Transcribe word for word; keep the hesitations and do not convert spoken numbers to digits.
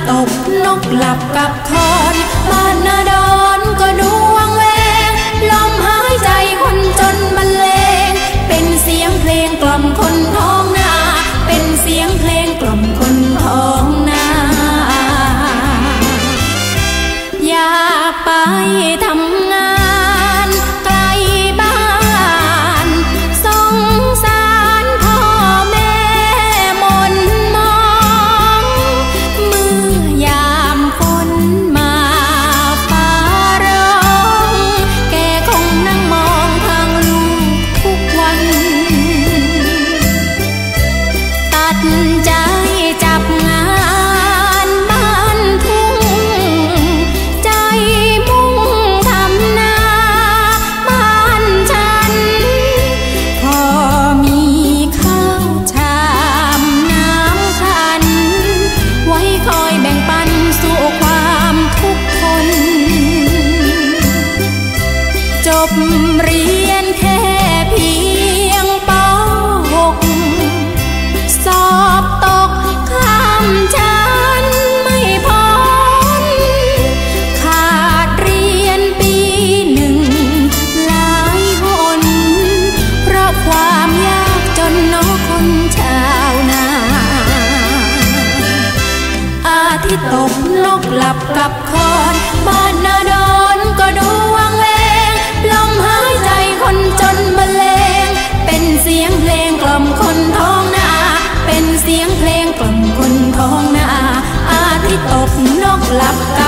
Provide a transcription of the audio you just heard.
ตกนกหลับกับคอนบ้านนาดอนก็ดูวังเวงลมหายใจคนจนบรรเลงเป็นเสียงเพลงกล่อมคนท้องนาเป็นเสียงเพลงกล่อมคนท้องนาอยากไปทำงานไกลบ้านสงสารพ่อแม่มนมองเมื่อยามฝนมาฟ้าร้องแกคงนั่งมองทางลูกทุกวันตัดใจจับงานบ้านทุ่งใจมุ่งทำนาบ้านฉันพอมีข้าวชามน้ำขันไว้คอยแบ่งปันสู่ความทุกข์ทนจบเรียนแค่เพียงป.หก สอบตกข้ามชั้นไม่พ้นขาดเรียนปีหนึ่งหลายหนเพราะความยากจนน้องคนชาวนาอาทิตย์ตกนกหลับกับคอนบ้านนาดอนก็ดูวังเวงลมหายใจคนจนบรรเลงเป็นเสียงเพลงกล่อมคนท้องนาเป็นเสียงเพลงกล่อมคนท้องนาอาทิตย์ตกนกหลับกับ